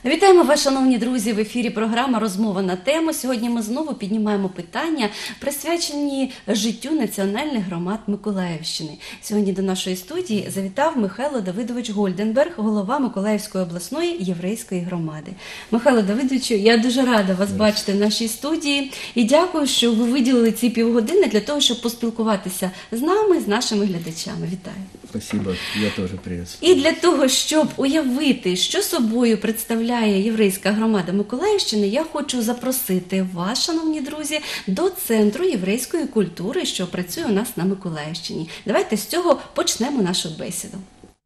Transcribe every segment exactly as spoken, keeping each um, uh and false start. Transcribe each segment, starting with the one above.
Вітаємо вас, шановні друзі, в ефірі програма «Розмова на тему». Сьогодні ми знову піднімаємо питання, присвячені життю національних громад Миколаївщини. Сьогодні до нашої студії завітав Михайло Давидович Гольденберг, голова Миколаївської обласної єврейської громади. Михайло Давидовичу, я дуже рада вас бачити в нашій студії і дякую, що ви виділили ці півгодини для того, щоб поспілкуватися з нами, з нашими глядачами. Вітаю. Спасибо, я теж приветствую. І для того, щоб уявити, що собою представляє єврейська громада Миколаївщини, я хочу запросити вас, шановні друзі, до Центру єврейської культури, що працює у нас на Миколаївщині. Давайте з цього почнемо нашу бесіду.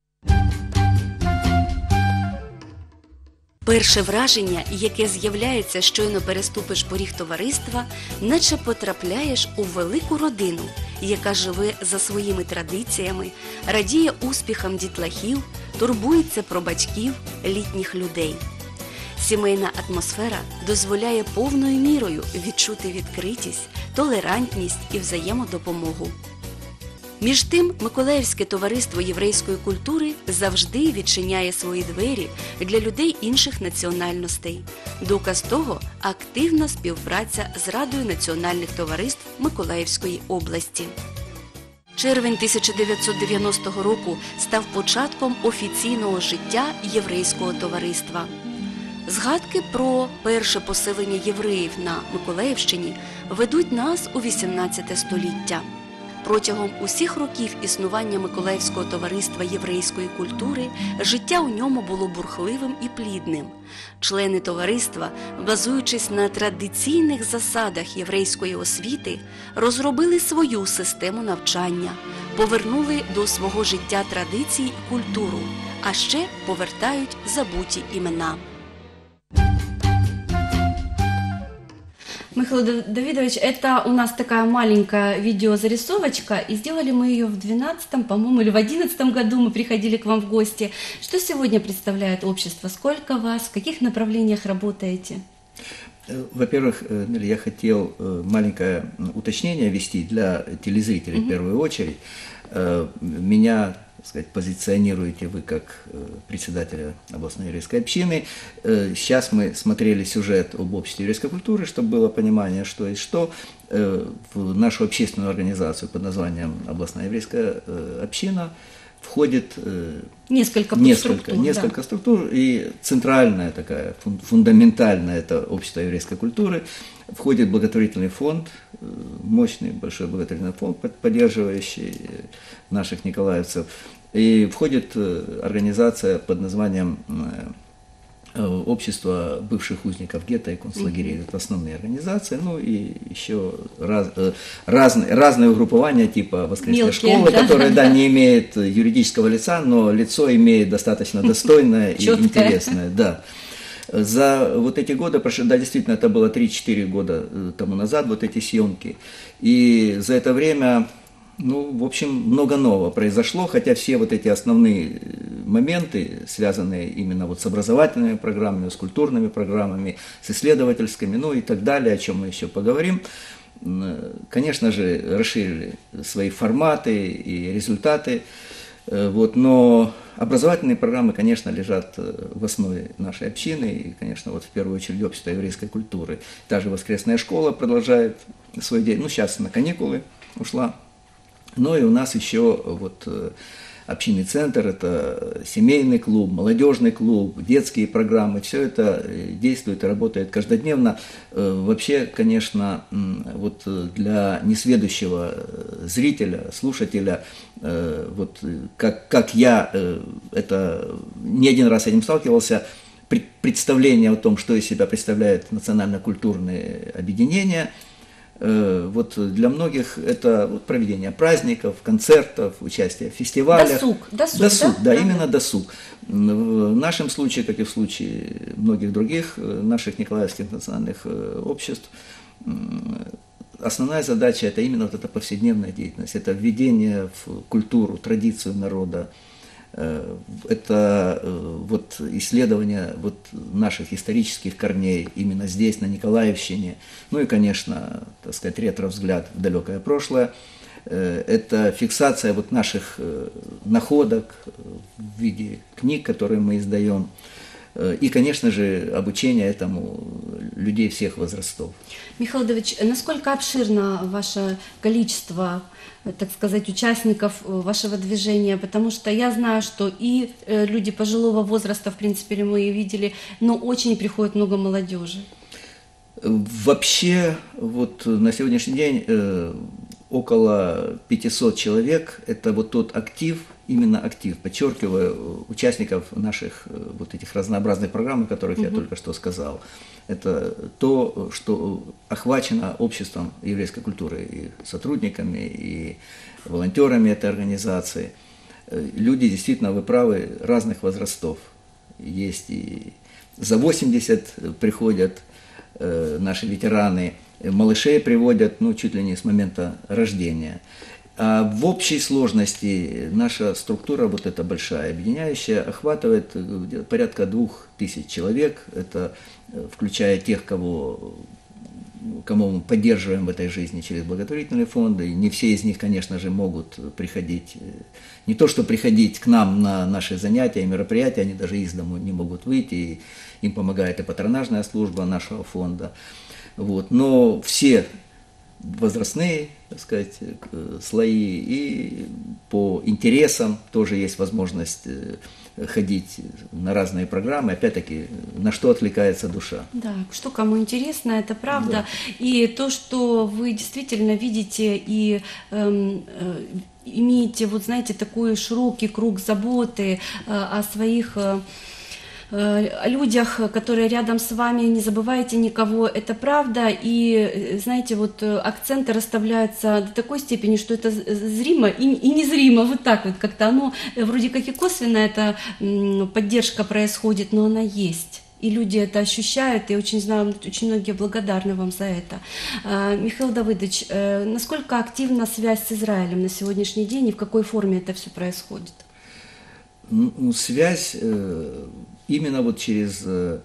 Перше враження, яке з'являється, щойно переступиш поріг товариства, наче потрапляєш у велику родину, яка живе за своїми традиціями, радіє успіхам дітлахів, турбується про батьків, літніх людей. Сімейна атмосфера дозволяє повною мірою відчути відкритість, толерантність і взаємодопомогу. Між тим, Миколаївське товариство єврейської культури завжди відчиняє свої двері для людей інших національностей. Доказ того – активна співпраця з Радою національних товариств Миколаївської області. Червень тисяча дев'ятсот дев'яностого року став початком офіційного життя єврейського товариства. Згадки про перше поселення євреїв на Миколаївщині ведуть нас у вісімнадцяте століття. Протягом усіх років існування Миколаївського товариства єврейської культури життя у ньому було бурхливим і плідним. Члени товариства, базуючись на традиційних засадах єврейської освіти, розробили свою систему навчання, повернули до свого життя традиції і культуру, а ще повертають забуті імена. Михаил Давидович, это у нас такая маленькая видеозарисовочка, и сделали мы ее в двенадцатом, по-моему, или в одиннадцатом году мы приходили к вам в гости. Что сегодня представляет общество? Сколько вас? В каких направлениях работаете? Во-первых, я хотел маленькое уточнение ввести для телезрителей mm-hmm. в первую очередь. Меня, так сказать, позиционируете вы как председателя областной еврейской общины. Сейчас мы смотрели сюжет об обществе еврейской культуры, чтобы было понимание, что и что. В нашу общественную организацию под названием областная еврейская община входит несколько, несколько структур, несколько да. структур, и центральная такая, фундаментальная, это общество еврейской культуры, входит благотворительный фонд, мощный большой благотворительный фонд, поддерживающий наших николаевцев, и входит организация под названием общество бывших узников гетто и концлагерей. Mm-hmm. Это основные организации, ну и еще раз, разные, разные угруппования типа воскресной Мелкие, школы, да? Которые да, не имеют юридического лица, но лицо имеет достаточно достойное и интересное. Да. За вот эти годы, да, действительно, это было три-четыре года тому назад, вот эти съемки, и за это время... Ну, в общем, много нового произошло, хотя все вот эти основные моменты, связанные именно вот с образовательными программами, с культурными программами, с исследовательскими, ну и так далее, о чем мы еще поговорим, конечно же, расширили свои форматы и результаты, вот, но образовательные программы, конечно, лежат в основе нашей общины, и, конечно, вот в первую очередь общество еврейской культуры. Та же воскресная школа продолжает свой день, ну, сейчас на каникулы ушла. Ну и у нас еще вот общинный центр, это семейный клуб, молодежный клуб, детские программы, все это действует и работает каждодневно. Вообще, конечно, вот для несведущего зрителя, слушателя, вот как, как я это не один раз с этим сталкивался, представление о том, что из себя представляет национально-культурные объединения. Вот для многих это вот проведение праздников, концертов, участие в фестивалях. Досуг, досуг, досуг да, да, да, именно досуг. В нашем случае, как и в случае многих других наших николаевских национальных обществ, основная задача – это именно вот эта повседневная деятельность, это введение в культуру, традицию народа. Это вот исследование вот наших исторических корней именно здесь, на Николаевщине. Ну и, конечно, так сказать, ретро-взгляд в далекое прошлое. Это фиксация вот наших находок в виде книг, которые мы издаем. и, конечно же, обучение этому людей всех возрастов. Михаил Давидович, насколько обширно ваше количество, так сказать, участников вашего движения? Потому что я знаю, что и люди пожилого возраста, в принципе, мы видели, но очень приходит много молодежи. Вообще, вот на сегодняшний день э, около пятисот человек – это вот тот актив, именно актив, подчеркиваю, участников наших вот этих разнообразных программ, о которых угу. я только что сказал. Это то, что охвачено обществом еврейской культуры, и сотрудниками, и волонтерами этой организации. Люди, действительно, вы правы, разных возрастов. Есть и за восемьдесят приходят наши ветераны, малышей приводят, ну, чуть ли не с момента рождения. А в общей сложности наша структура, вот эта большая, объединяющая, охватывает порядка двух тысяч человек. Это включая тех, кого, кого мы поддерживаем в этой жизни через благотворительные фонды. И не все из них, конечно же, могут приходить, не то что приходить к нам на наши занятия и мероприятия, они даже из дому не могут выйти, и им помогает и патронажная служба нашего фонда. Вот. Но все возрастные, так сказать, слои и по интересам тоже есть возможность ходить на разные программы, опять-таки, на что отвлекается душа. Да, что кому интересно, это правда. Да. И то, что вы действительно видите и эм, э, имеете, вот знаете, такой широкий круг заботы э, о своих... Э, о людях, которые рядом с вами, не забывайте никого, это правда, и, знаете, вот акценты расставляются до такой степени, что это зримо и, и незримо, вот так вот как-то оно, вроде как и косвенно эта поддержка происходит, но она есть. И люди это ощущают, и очень знаю, очень многие благодарны вам за это. Михаил Давидович, насколько активна связь с Израилем на сегодняшний день, и в какой форме это все происходит? Ну, связь... Именно вот через,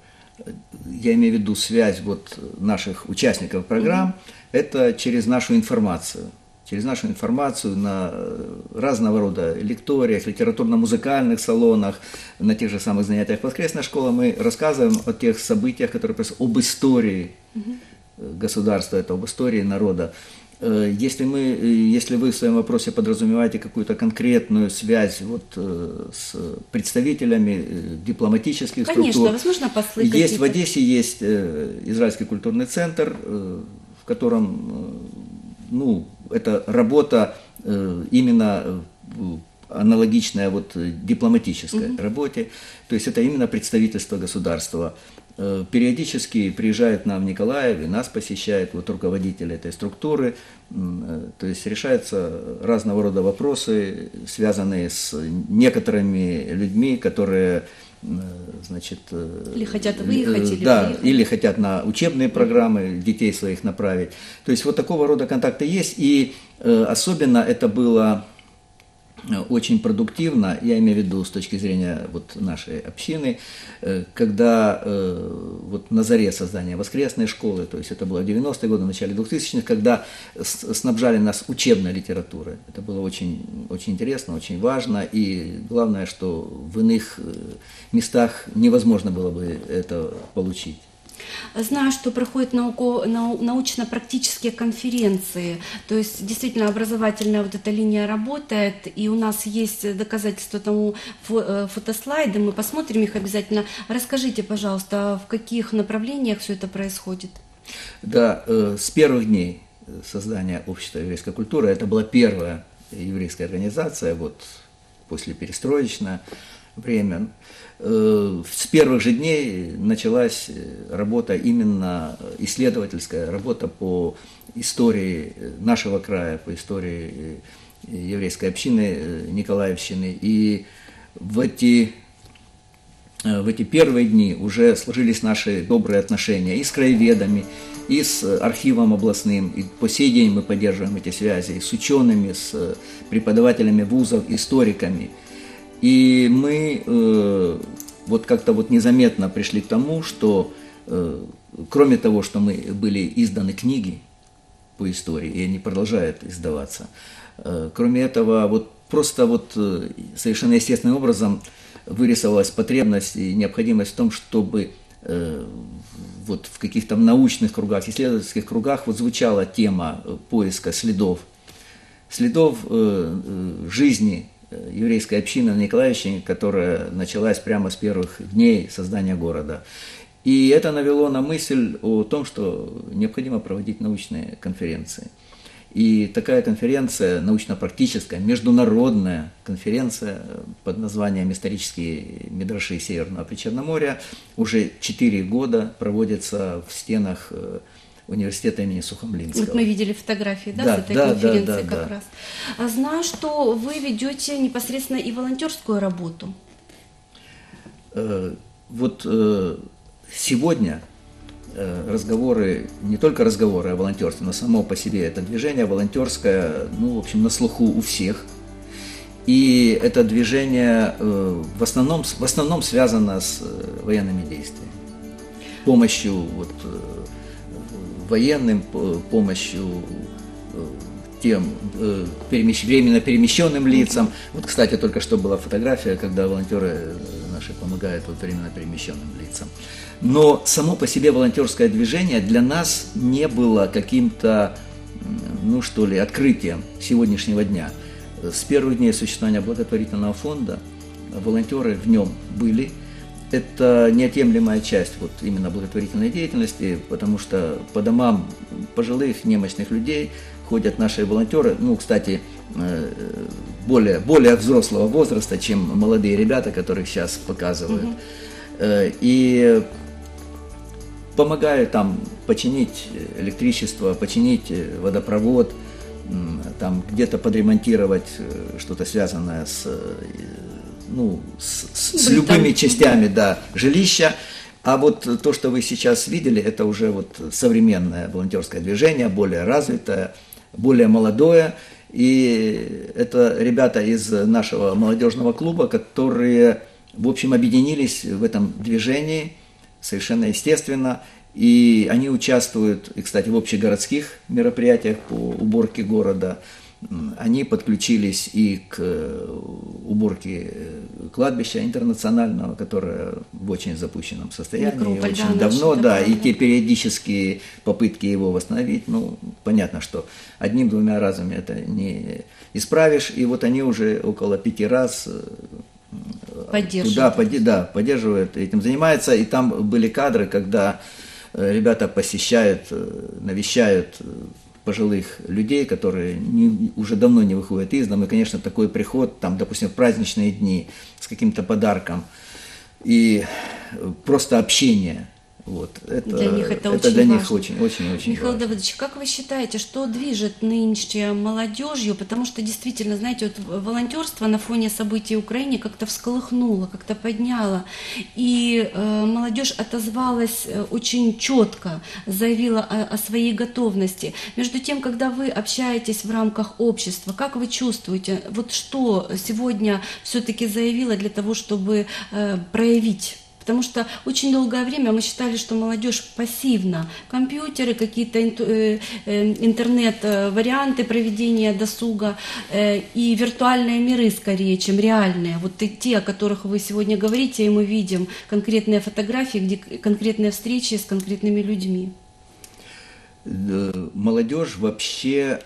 я имею в виду связь вот наших участников программ, mm-hmm. это через нашу информацию. Через нашу информацию на разного рода лекториях, литературно-музыкальных салонах, на тех же самых занятиях воскресной школы мы рассказываем о тех событиях, которые происходят, об истории mm-hmm. государства, это об истории народа. Если, мы, если вы в своем вопросе подразумеваете какую-то конкретную связь вот, с представителями дипломатических Конечно, структур, возможно, послы есть в Одессе есть Израильский культурный центр, в котором ну, это работа именно аналогичная вот, дипломатической угу. работе, то есть это именно представительство государства. Периодически приезжает нам в Николаев, и нас посещает вот, руководитель этой структуры, то есть решаются разного рода вопросы, связанные с некоторыми людьми, которые, значит, или хотят выехать, или да, выехать. Или хотят на учебные программы детей своих направить. То есть вот такого рода контакты есть, и особенно это было очень продуктивно, я имею в виду с точки зрения вот нашей общины, когда вот на заре создания воскресной школы, то есть это было в девяностые годы, в начале двухтысячных, когда снабжали нас учебной литературой. Это было очень, очень интересно, очень важно, и главное, что в иных местах невозможно было бы это получить. Знаю, что проходят науко, нау, научно-практические конференции, то есть действительно образовательная вот эта линия работает, и у нас есть доказательства тому, фо, фотослайды, мы посмотрим их обязательно. Расскажите, пожалуйста, в каких направлениях все это происходит? Да, с первых дней создания общества еврейской культуры, это была первая еврейская организация, вот после перестроечное время. С первых же дней началась работа, именно исследовательская работа по истории нашего края, по истории еврейской общины Николаевщины. И в эти, в эти первые дни уже сложились наши добрые отношения и с краеведами, и с архивом областным. И по сей день мы поддерживаем эти связи и с учеными, с преподавателями вузов, историками. И мы э, вот как-то вот незаметно пришли к тому, что э, кроме того, что мы были изданы книги по истории, и они продолжают издаваться, э, кроме этого, вот просто вот э, совершенно естественным образом вырисовалась потребность и необходимость в том, чтобы э, вот в каких-то научных кругах, исследовательских кругах вот звучала тема поиска следов, следов э, э, жизни еврейской общины на Николаевщине, которая началась прямо с первых дней создания города. И это навело на мысль о том, что необходимо проводить научные конференции. И такая конференция, научно-практическая, международная конференция под названием «Исторические мидраши Северного Причерноморья» уже четыре года проводится в стенах университета имени Сухомлинского. Вот мы видели фотографии, да, да, с этой да, конференции да, да, как да. раз. А знаю, что вы ведете непосредственно и волонтерскую работу. Э, вот э, сегодня разговоры, не только разговоры о волонтерстве, но само по себе это движение волонтерское, ну, в общем, на слуху у всех. И это движение э, в основном, в основном связано с военными действиями. Помощью вот, э, военным, помощью э, тем э, перемещ... временно перемещенным лицам. Вот, кстати, только что была фотография, когда волонтеры наши помогают вот, временно перемещенным лицам. Но само по себе волонтерское движение для нас не было каким-то, ну что ли, открытием сегодняшнего дня. С первых дней существования благотворительного фонда волонтеры в нем были. Это неотъемлемая часть вот именно благотворительной деятельности, потому что по домам пожилых, немощных людей ходят наши волонтеры, ну, кстати, более, более взрослого возраста, чем молодые ребята, которых сейчас показывают. Mm-hmm. И помогают там починить электричество, починить водопровод, там где-то подремонтировать что-то связанное с, ну, с, с любыми частями, да, жилища. А вот то, что вы сейчас видели, это уже вот современное волонтерское движение, более развитое, более молодое. И это ребята из нашего молодежного клуба, которые, в общем, объединились в этом движении совершенно естественно. И они участвуют, и, кстати, в общегородских мероприятиях по уборке города. Они подключились и к уборке кладбища интернационального, которое в очень запущенном состоянии, Некрополь, очень да, давно, да, и те периодические попытки его восстановить, ну, понятно, что одним-двумя разами это не исправишь, и вот они уже около пяти раз туда поди, да, поддерживают, этим занимаются, и там были кадры, когда ребята посещают, навещают пожилых людей, которые не, уже давно не выходят из дома, и, конечно, такой приход, там, допустим, в праздничные дни с каким-то подарком и просто общение. Вот, это, для них это, это очень для них важно. очень, очень, очень Михаил важно. Давыдович, как вы считаете, что движет нынешней молодежью? Потому что действительно, знаете, вот волонтерство на фоне событий в Украине как-то всколыхнуло, как-то подняло. И э, молодежь отозвалась очень четко, заявила о, о своей готовности. Между тем, когда вы общаетесь в рамках общества, как вы чувствуете, вот что сегодня все-таки заявила для того, чтобы э, проявить? Потому что очень долгое время мы считали, что молодежь пассивна. Компьютеры, какие-то интернет-варианты проведения досуга и виртуальные миры скорее, чем реальные. Вот те, о которых вы сегодня говорите, и мы видим конкретные фотографии, где конкретные встречи с конкретными людьми. Молодежь вообще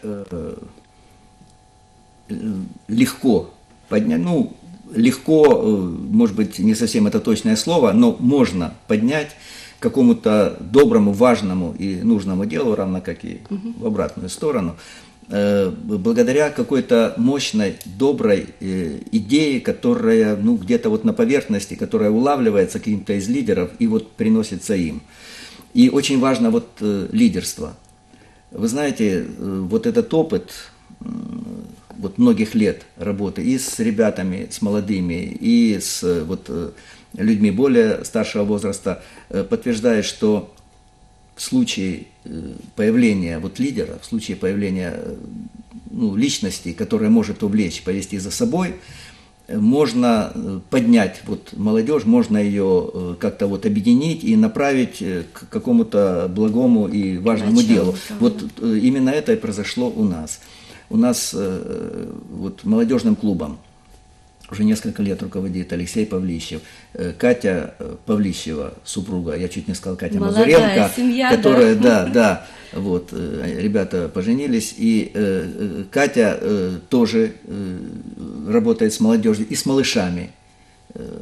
легко поднять, ну, легко, может быть, не совсем это точное слово, но можно поднять к какому-то доброму, важному и нужному делу, равно как и в обратную сторону, благодаря какой-то мощной, доброй идее, которая, ну, где-то вот на поверхности, которая улавливается каким-то из лидеров и вот приносится им. И очень важно вот лидерство. Вы знаете, вот этот опыт вот многих лет работы и с ребятами, с молодыми, и с вот, людьми более старшего возраста подтверждает, что в случае появления вот лидера, в случае появления, ну, личности, которая может увлечь, повести за собой, можно поднять вот молодежь, можно ее как-то вот объединить и направить к какому-то благому и важному Начало, делу. Да. Вот именно это и произошло у нас. У нас вот молодежным клубом уже несколько лет руководит Алексей Павлищев. Катя Павлищева, супруга, я чуть не сказал, Катя Молодая Мазуренко, семья, которая, да, да, да, вот, ребята поженились, и э, Катя э, тоже э, работает с молодежью и с малышами, э,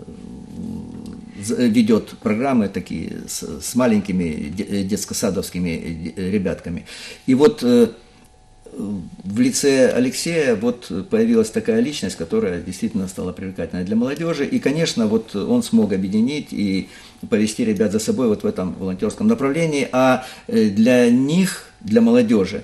ведет программы такие с, с маленькими детско-садовскими ребятками. И вот э, в лице Алексея вот появилась такая личность, которая действительно стала привлекательной для молодежи. И, конечно, вот он смог объединить и повести ребят за собой вот в этом волонтерском направлении. А для них, для молодежи,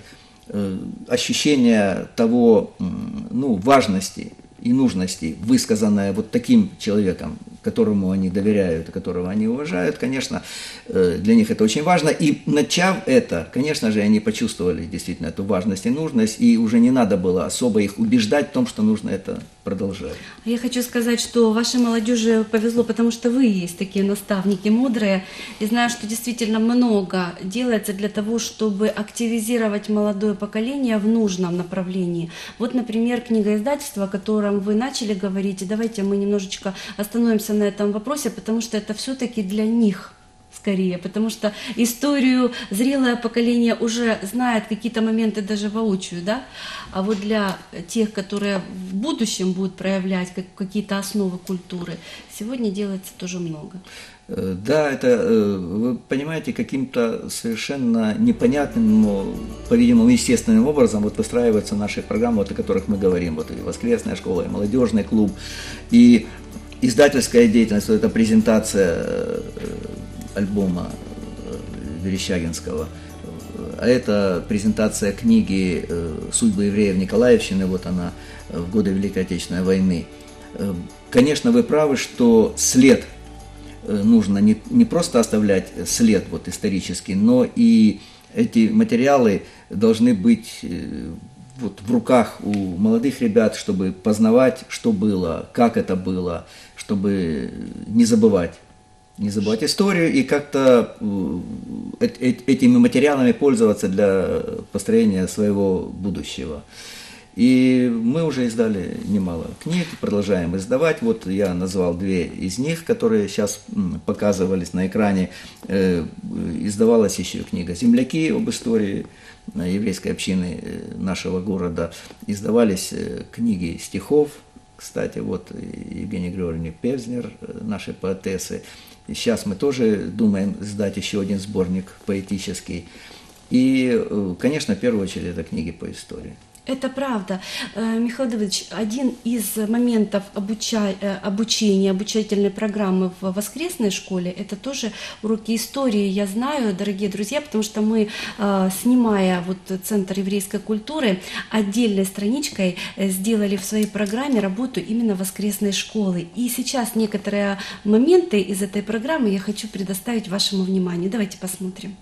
ощущение того, ну, важности и нужности, высказанное вот таким человеком, которому они доверяют, которого они уважают, конечно, для них это очень важно. И начав это, конечно же, они почувствовали действительно эту важность и нужность, и уже не надо было особо их убеждать в том, что нужно это продолжать. Я хочу сказать, что вашей молодежи повезло, потому что вы есть такие наставники мудрые, и знаю, что действительно много делается для того, чтобы активизировать молодое поколение в нужном направлении. Вот, например, книгоиздательство, о котором вы начали говорить, и давайте мы немножечко остановимся на этом вопросе, потому что это все-таки для них скорее, потому что историю зрелое поколение уже знает какие-то моменты даже воочию, да, а вот для тех, которые в будущем будут проявлять как, какие-то основы культуры, сегодня делается тоже много. Да, это, вы понимаете, каким-то совершенно непонятным, но, по-видимому, естественным образом вот выстраиваются наши программы, вот, о которых мы говорим, вот и воскресная школа, и молодежный клуб, и издательская деятельность, вот эта презентация альбома Верещагинского, а это презентация книги «Судьбы евреев Николаевщины», вот она, в годы Великой Отечественной войны. Конечно, вы правы, что след нужно не, не просто оставлять след вот, исторический, но и эти материалы должны быть вот, в руках у молодых ребят, чтобы познавать, что было, как это было, чтобы не забывать. Не забывать историю и как-то этими материалами пользоваться для построения своего будущего. И мы уже издали немало книг, продолжаем издавать. Вот я назвал две из них, которые сейчас показывались на экране. Издавалась еще книга «Земляки» об истории еврейской общины нашего города. Издавались книги стихов. Кстати, вот Евгения Григорьевна Певзнер, наши поэтессы. И сейчас мы тоже думаем издать еще один сборник поэтический. И, конечно, в первую очередь, это книги по истории. Это правда. Михаил Давыдович, один из моментов обуча... обучения, обучательной программы в воскресной школе, это тоже уроки истории. Я знаю, дорогие друзья, потому что мы, снимая вот Центр еврейской культуры, отдельной страничкой сделали в своей программе работу именно воскресной школы. И сейчас некоторые моменты из этой программы я хочу предоставить вашему вниманию. Давайте посмотрим.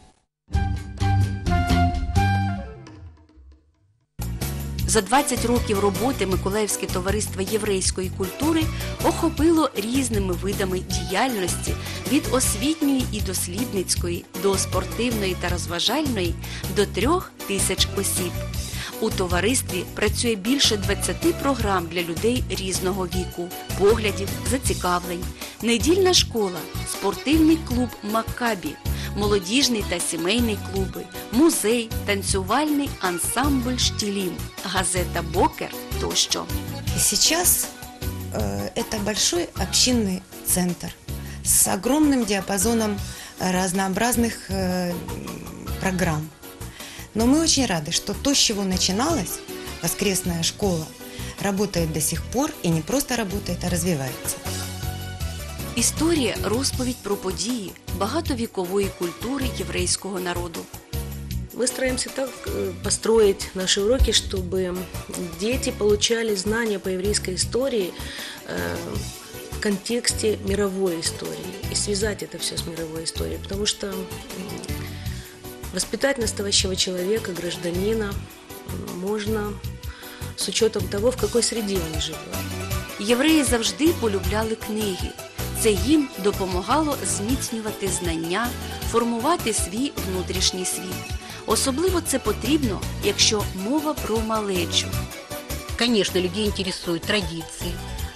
За двадцять років роботи Миколаївське товариство єврейської культури охопило різними видами діяльності від освітньої і дослідницької до спортивної та розважальної до трьох тисяч осіб. У товаристві працює більше двадцяти програм для людей різного віку, поглядів, зацікавлень, недільна школа, спортивний клуб «Маккабі», молодіжний та сімейний клуби, музей, танцювальний ансамбль «Штілім», газета «Бокер» тощо. И сейчас э, это большой общинный центр с огромным диапазоном разнообразных э, программ. Но мы очень рады, что то, с чего начиналась воскресная школа, работает до сих пор и не просто работает, а развивается. Історія – розповідь про події багатовікової культури єврейського народу. Мы стараемся так построить наши уроки, чтобы дети получали знания по еврейской истории в контексте мировой истории и связать это все с мировой историей, потому что воспитать настоящего человека, гражданина, можно с учетом того, в какой среде он живет. Євреї завжди полюбляли книги. Це їм допомагало зміцнювати знання, формувати свій внутрішній світ. Особливо це потрібно, якщо мова про малечу. Конечно, людей интересуют традиции,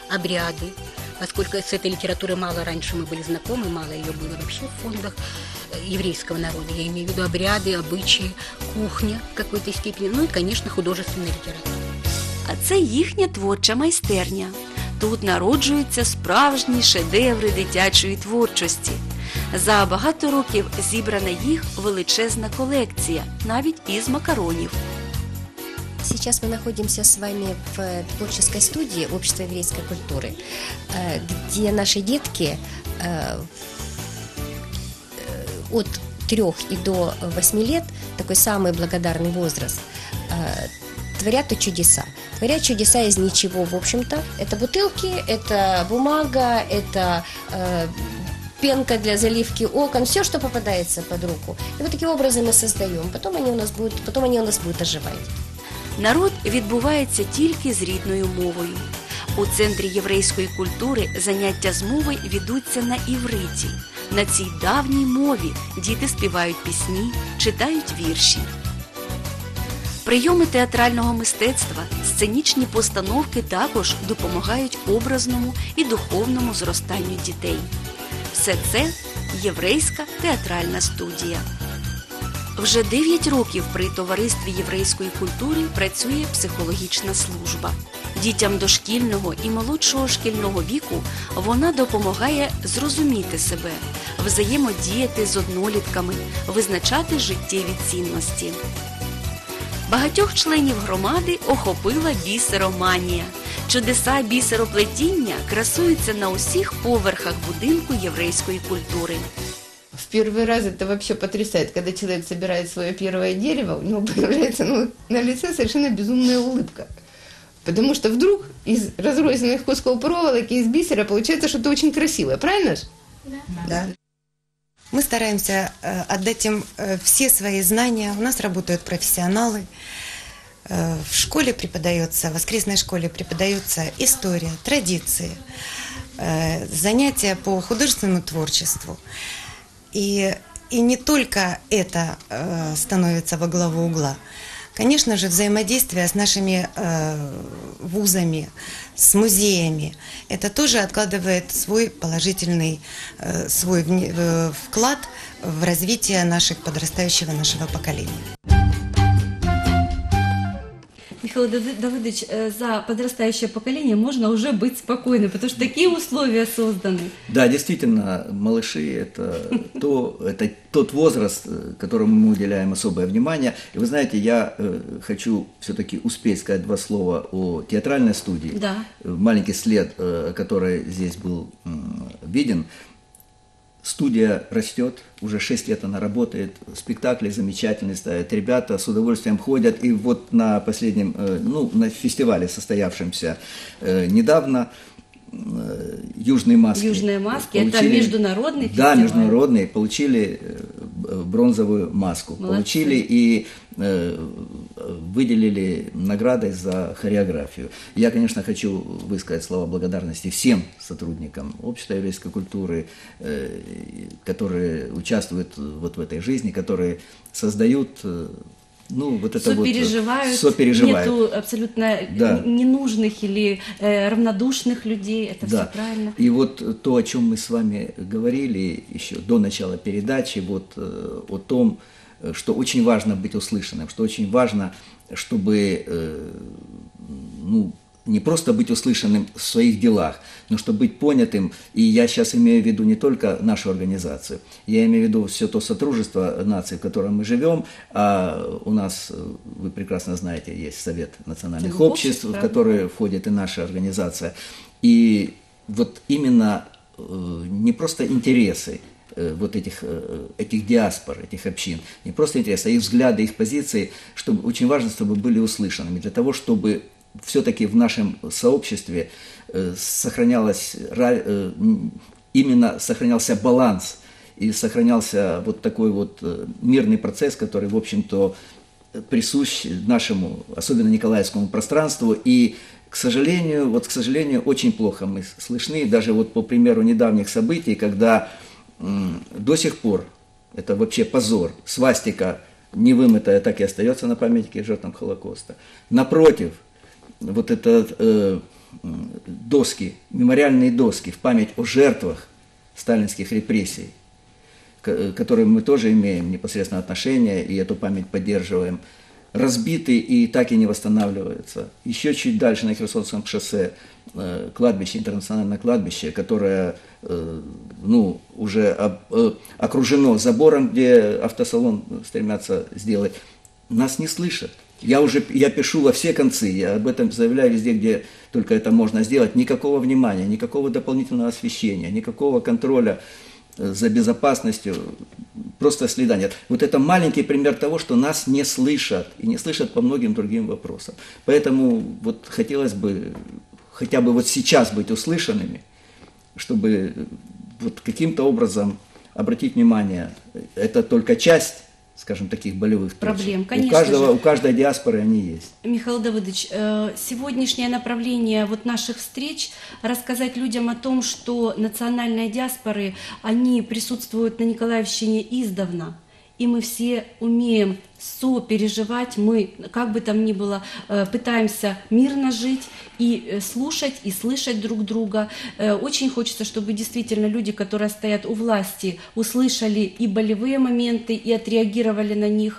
обряды, поскольку с этой литературой мало раньше мы были знакомы, мало ее было вообще в фондах еврейского народа. Я имею в виду обряды, обычаи, кухня в какой-то степени, ну и, конечно, художественная литература. А це їхня творча майстерня. Тут народжуються справжні шедеври дитячої творчості. За багато років зібрана їх величезна колекція, навіть із макаронів. Сейчас мы находимся с вами в творческой студии Общества еврейской культуры, где наши детки от трех и до восьми лет, такой самый благодарный возраст, творят чудеса. Творят чудеса из ничего, в общем-то. Это бутылки, это бумага, это э, пенка для заливки окон, все, что попадается под руку. И вот такие образы мы создаем. Потом они у нас будут, потом они у нас будут оживать. Народ відбувається тільки з рідною мовою. У Центрі єврейської культури заняття з мови ведуться на івриті. На цій давній мові діти співають пісні, читають вірші. Прийоми театрального мистецтва, сценічні постановки також допомагають образному і духовному зростанню дітей. Все це єврейська театральна студія. Вже дев'ять років при Товаристві єврейської культури працює психологічна служба. Дітям дошкільного і молодшого шкільного віку вона допомагає зрозуміти себе, взаємодіяти з однолітками, визначати життєві цінності. Багатьох членів громади охопила бісероманія. Чудеса бісероплетіння красуються на усіх поверхах будинку єврейської культури. В первый раз это вообще потрясает, когда человек собирает свое первое дерево, у него появляется ну, на лице совершенно безумная улыбка. Потому что вдруг из разрозненных кусков проволоки, из бисера получается что-то очень красивое, правильно же? Да. Да. Мы стараемся э, отдать им э, все свои знания. У нас работают профессионалы. Э, в школе преподается, в воскресной школе преподается история, традиции, э, занятия по художественному творчеству. И, и не только это э, становится во главу угла. Конечно же, взаимодействие с нашими э, вузами, с музеями, это тоже откладывает свой положительный э, свой вне, э, вклад в развитие наших подрастающего нашего поколения. Михаил Давыдович, за подрастающее поколение можно уже быть спокойным, потому что такие условия созданы. Да, действительно, малыши – это, то, это тот возраст, которому мы уделяем особое внимание. И вы знаете, я хочу все-таки успеть сказать два слова о театральной студии. Да. Маленький след, который здесь был виден. Студия растет, уже шесть лет она работает, спектакли замечательные ставят, ребята с удовольствием ходят. И вот на последнем, ну, на фестивале, состоявшемся недавно, «Южные маски». «Южные маски» получили, это международный фестиваль? Да, международный, получили бронзовую маску. Молодцы. Получили и э, выделили наградой за хореографию. Я, конечно, хочу высказать слова благодарности всем сотрудникам Общества еврейской культуры, э, которые участвуют вот в этой жизни, которые создают... Э, Ну, вот это сопереживают, вот, сопереживают. Нету абсолютно да. ненужных или э, равнодушных людей, это да. все правильно. И вот то, о чем мы с вами говорили еще до начала передачи, вот э, о том, что очень важно быть услышанным, что очень важно, чтобы э, ну, не просто быть услышанным в своих делах, но чтобы быть понятым. И я сейчас имею в виду не только нашу организацию, я имею в виду все то сотрудничество наций, в котором мы живем. А у нас, вы прекрасно знаете, есть Совет национальных Обществ, обществ, правда? в который входит и наша организация. И вот именно не просто интересы вот этих, этих диаспор, этих общин, не просто интересы, а их взгляды, их позиции, чтобы, очень важно, чтобы были услышанными, для того, чтобы все-таки в нашем сообществе сохранялось, именно сохранялся баланс и сохранялся вот такой вот мирный процесс, который, в общем-то, присущ нашему, особенно николаевскому пространству. И, к сожалению, вот, к сожалению, очень плохо мы слышны, даже вот по примеру недавних событий, когда м, до сих пор, это вообще позор, свастика невымытая так и остается на памятнике жертвам Холокоста. Напротив, вот этот э, доски, мемориальные доски в память о жертвах сталинских репрессий, к которым мы тоже имеем непосредственное отношение и эту память поддерживаем, разбиты и так и не восстанавливаются. Еще чуть дальше на Херсонском шоссе э, кладбище, интернациональное кладбище, которое э, ну, уже об, э, окружено забором, где автосалон стремятся сделать, нас не слышат. Я уже я пишу во все концы, я об этом заявляю везде, где только это можно сделать. Никакого внимания, никакого дополнительного освещения, никакого контроля за безопасностью, просто следа нет. Вот это маленький пример того, что нас не слышат, и не слышат по многим другим вопросам. Поэтому вот хотелось бы хотя бы вот сейчас быть услышанными, чтобы вот каким-то образом обратить внимание, это только часть, скажем, таких болевых проблем. Точек. Конечно у каждого, же. у каждой диаспоры они есть. Михаил Давыдович, сегодняшнее направление вот наших встреч – рассказать людям о том, что национальные диаспоры, они присутствуют на Николаевщине издавна, и мы все умеем сопереживать, мы, как бы там ни было, пытаемся мирно жить и слушать, и слышать друг друга. Очень хочется, чтобы действительно люди, которые стоят у власти, услышали и болевые моменты, и отреагировали на них.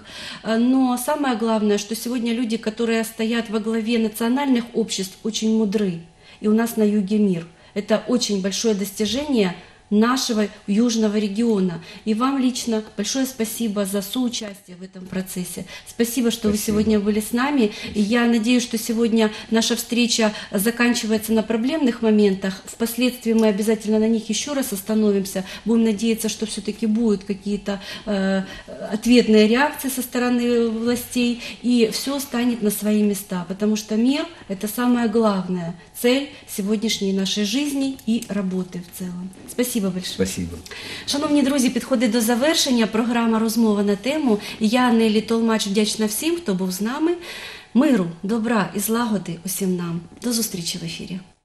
Но самое главное, что сегодня люди, которые стоят во главе национальных обществ, очень мудры. И у нас на юге мир. Это очень большое достижение нашего южного региона. И вам лично большое спасибо за соучастие в этом процессе. Спасибо, что спасибо. Вы сегодня были с нами. И я надеюсь, что сегодня наша встреча заканчивается на проблемных моментах. Впоследствии мы обязательно на них еще раз остановимся. Будем надеяться, что все-таки будут какие-то э, ответные реакции со стороны властей, и все станет на свои места. Потому что мир – это самая главная цель сегодняшней нашей жизни и работы в целом. Спасибо. Спасибо большое. Спасибо. Шановні друзі, підходить до завершення програма «Розмова на тему». Я, Нелі Толмач, вдячна всім, хто був з нами. Миру, добра і злагоди усім нам. До зустрічі в ефірі.